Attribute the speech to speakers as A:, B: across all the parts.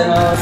A: ざいます。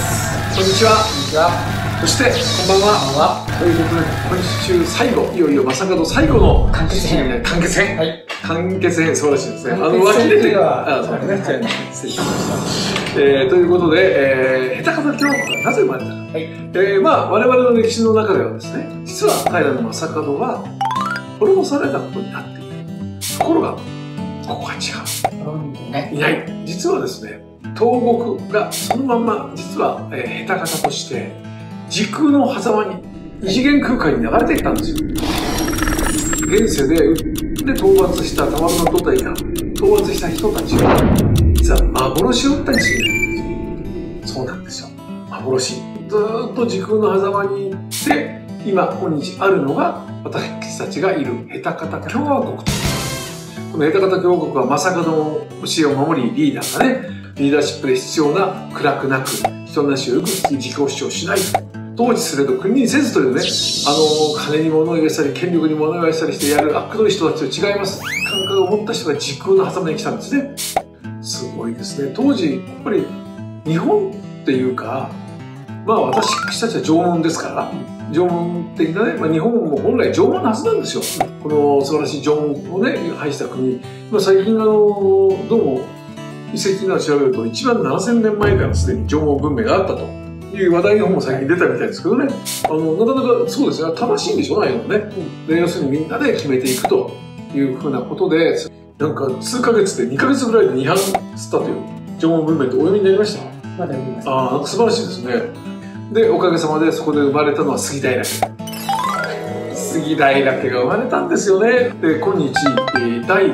B: こんにちは。
A: こんにちは。
B: そしてこんばんは。ということで今週最後、いよいよ正門最後の
A: 完結編。
B: 完結編。
A: はい。
B: 完結編素晴らしいですね。
A: 脇出ては
B: そうね。失礼しました。ということで、下手方教皇がなぜ生まれたか。
A: はい。
B: 我々の歴史の中ではですね、実は平将門は滅ぼされたことになっている。ところがここは違う。いない。実はですね、東国がそのまんま実は、下手方として時空の狭間に異次元空間に流れていったんですよ。現世で討伐した玉の土台が討伐した人たちが実は幻を打ったりするんです。そうなんですよ。幻。ずーっと時空の狭間に行って今今日あるのが私たちがいる下手方共和国と。この下手方共和国は正門の教えを守りリーダーがね、リーダーシップで必要な暗くなく人なしをよく聞き自己主張しない統治すれど国にせずというね、金に物を言わせたり権力に物を言わせたりしてやる悪どい人たちと違います。感覚を持った人が時空の狭間に来たんですね。すごいですね。当時やっぱり日本っていうか、私たちは縄文ですから縄文的なね、日本も本来縄文のはずなんですよ。この素晴らしい縄文をね排した国。最近どうも遺跡など調べると1万7000年前からすでに縄文文明があったという話題の本も最近出たみたいですけどね、なかなかそうですね、正しいんでしょうね、で要するにみんなで決めていくというふうなことで、なんか数ヶ月で2ヶ月ぐらいで2版つったという縄文文明ってお読みになりました？
A: まだ読みました。
B: なんか素晴らしいですね。でおかげさまでそこで生まれたのは杉平家。杉平家が生まれたんですよね。で今日、第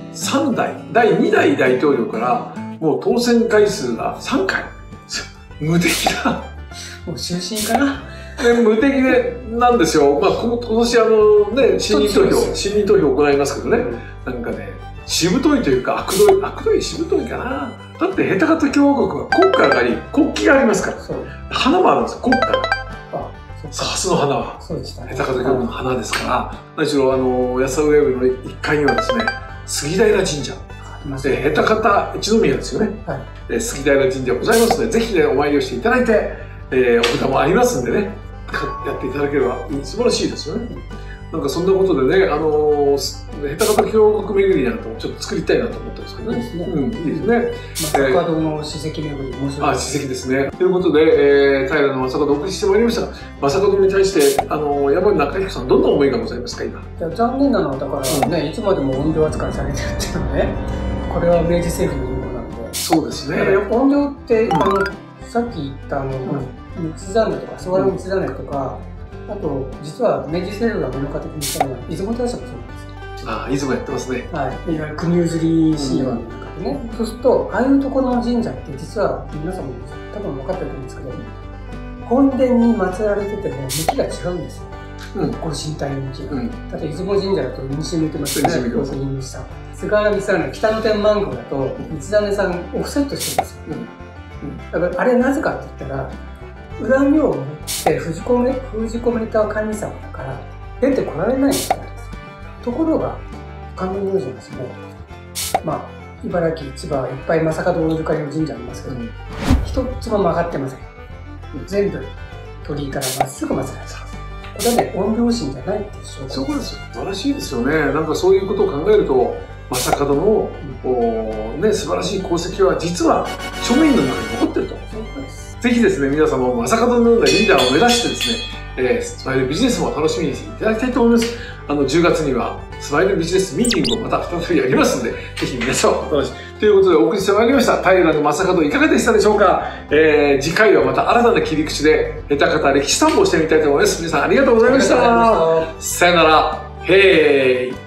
B: 3代第2代大統領からもう当選回数が3回。無敵だ。
A: もう終身かな。
B: 無敵なんですよ。今年信任投票を行いますけどね、なんかね、しぶといというか悪どいしぶといかな。だって下手方共和国は国歌があり国旗がありますから、花もあるんですよ、国歌が。蓮の花は下手方共和国の花ですから。何しろ安田上の1階にはですね、杉平神社で下手方一宮ですよね、杉平神社ございますので、ぜひねお参りをしていただいて、お札もありますんでね、やっていただければ素晴らしいですよね。なんかそんなことでね、下手方共和国巡りなんかもちょっと作りたいなと思ってますけどね。いいですね。
A: 正門の史跡巡り面白い。
B: 史跡ですね。ということで、平将門お送りしてまいりました。正門に対して山口中彦さん、どんな思いがございますか、今。
A: 残念なのはだからね、いつまでも怨霊扱いされてるっていうのね、これは明治政府の陰謀なんで。
B: そうですね。
A: だから怨霊ってさっき言った道真とか諏訪の道真とか、あと実は明治政府が文化的にしたのは出雲大社もそうなんですよ。
B: 出雲やってますね。
A: はい、いわゆる国譲り神話の中でね。そうするとああいうところの神社って実は皆さんも多分分かってると思うんですけど、本殿に祀られてても向きが違うんですよ。ご神体の向きが。例えば出雲神社だと西向いてますよね。奥に西さん。菅原道真の北の天満宮だと道真さんオフセットしてるんですよ。だからあれなぜかって言ったら、恨みを持って封じ込めた神様だから出てこられないんですよ。ところが観音明神はですね、茨城、千葉いっぱい正門大ゆかりの神社ありますけど、一つも曲がってません。全部鳥居からまっすぐ祀られてます。これはね、怨霊神じゃないっていう証拠です。
B: そうですよ。素晴らしいですよね。なんかそういうことを考えると、正門の素晴らしい功績は実は庶民の中に残ってると。ぜひですね、皆様も正門のようなリーダーを目指してですね、スマイルビジネスも楽しみにしていただきたいと思います。10月にはスマイルビジネスミーティングをまた再びやりますので、ぜひ皆様お楽しみに。ということでお送りしてまいりました。平将門いかがでしたでしょうか。次回はまた新たな切り口で下手方歴史散歩をしてみたいと思います。皆さんありがとうございました。さよなら。へーい。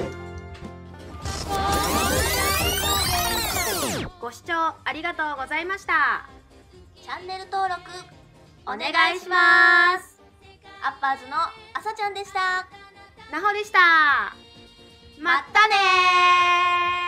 C: ご視聴ありがとうございました。
D: チャンネル登録
C: お願いします。
D: アッパーズのあさちゃんでした。
C: なほでした。まったねー。